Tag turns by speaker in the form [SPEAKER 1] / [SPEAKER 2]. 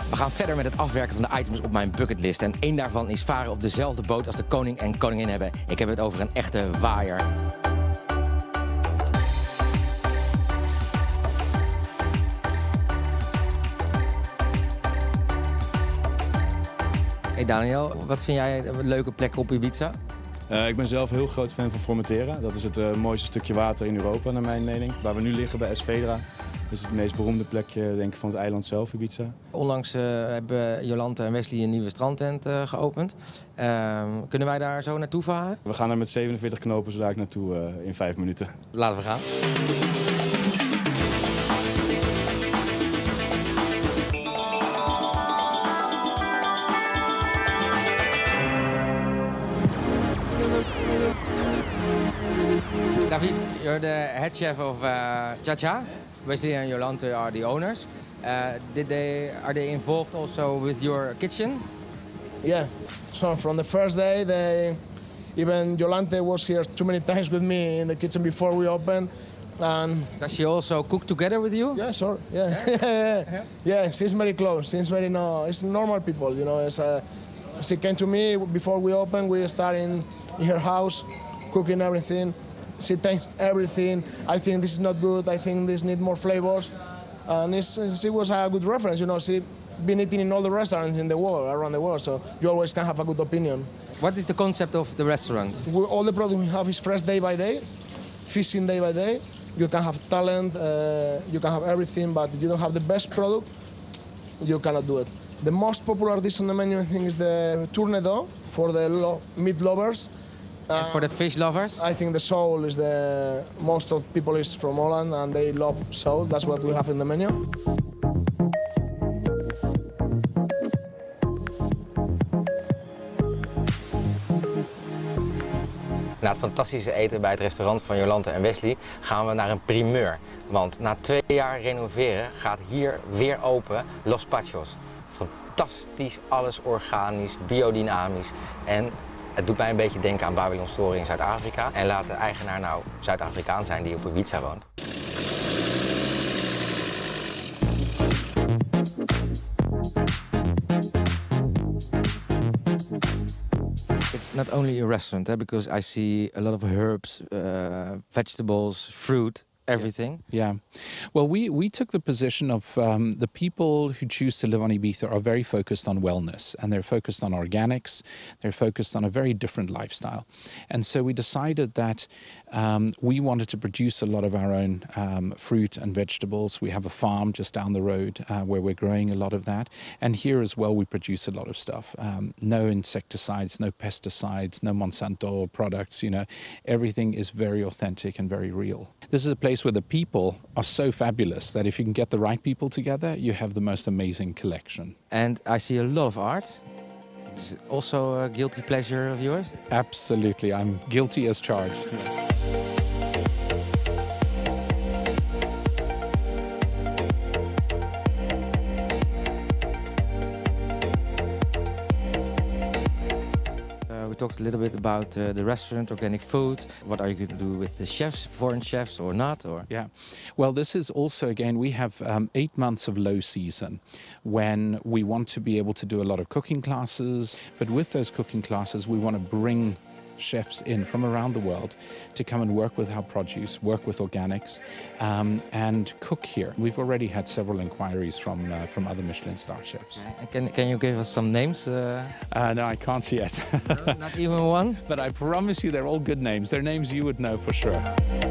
[SPEAKER 1] We gaan verder met het afwerken van de items op mijn bucketlist. En één daarvan is varen op dezelfde boot als de koning en koningin hebben. Ik heb het over een echte waaier. Hey Daniel, wat vind jij een leuke plek op Ibiza?
[SPEAKER 2] Ik ben zelf heel groot fan van Formentera. Dat is het mooiste stukje water in Europa, naar mijn mening. Waar we nu liggen bij Esvedra. Dat is het meest beroemde plekje denk ik, van het eiland zelf, Ibiza.
[SPEAKER 1] Onlangs hebben Jolante en Wesley een nieuwe strandtent geopend. Kunnen wij daar zo naartoe varen?
[SPEAKER 2] We gaan er met 47 knopen zo daar naartoe in 5 minuten.
[SPEAKER 1] Laten we gaan. David, you're the head chef of Cha-Cha. Wesley and Jolante are the owners. Are they involved also with your kitchen?
[SPEAKER 3] Yeah, so from the first day, even Jolante was here too many times with me in the kitchen before we opened. And
[SPEAKER 1] does she also cook together with you?
[SPEAKER 3] Yeah, sure. Yeah, yeah. She's very close. She's very it's normal people, you know. She came to me before we opened. We started in her house, cooking everything. She tastes everything. I think this is not good. I think this needs more flavors. And she was a good reference, you know. She been eating in all the restaurants in the world, around the world, so you always can have a good opinion.
[SPEAKER 1] What is the concept of the restaurant?
[SPEAKER 3] All the products we have is fresh day by day, fishing day by day. You can have talent, you can have everything, but if you don't have the best product, you cannot do it. The most popular dish on the menu, I think, is the tournedo for the meat lovers.
[SPEAKER 1] And for the fish lovers?
[SPEAKER 3] I think the sole is most of people is from Holland and they love sole. That's what we have in the menu.
[SPEAKER 1] Na het fantastische eten bij het restaurant van Jolante en Wesley gaan we naar een primeur. Want na 2 jaar renoveren gaat hier weer open Los Pachos. Fantastisch, alles organisch, biodynamisch en het doet mij een beetje denken aan Babylon Story in Zuid-Afrika. En laat de eigenaar nou Zuid-Afrikaan zijn die op Ibiza woont. It's not only a restaurant, because I see a lot of herbs, vegetables, fruit. Everything.
[SPEAKER 4] Yeah. Well, we took the position of the people who choose to live on Ibiza are very focused on wellness, and they're focused on organics. They're focused on a very different lifestyle. And so we decided that we wanted to produce a lot of our own fruit and vegetables. We have a farm just down the road where we're growing a lot of that. And here as well, we produce a lot of stuff. No insecticides, no pesticides, no Monsanto products, you know. Everything is very authentic and very real. This is a place where the people are so fabulous that if you can get the right people together, you have the most amazing collection.
[SPEAKER 1] And I see a lot of art. Is it also a guilty pleasure of yours?
[SPEAKER 4] Absolutely, I'm guilty as charged.
[SPEAKER 1] We talked a little bit about the restaurant, organic food. What are you going to do with the chefs, foreign chefs or not? Or?
[SPEAKER 4] Yeah, well, this is also, again, we have 8 months of low season when we want to be able to do a lot of cooking classes. But with those cooking classes, we want to bring chefs in from around the world to come and work with our produce, work with organics, and cook here. We've already had several inquiries from other Michelin star chefs.
[SPEAKER 1] Can you give us some names?
[SPEAKER 4] No, I can't yet.
[SPEAKER 1] No, not even one?
[SPEAKER 4] But I promise you they're all good names. They're names you would know for sure.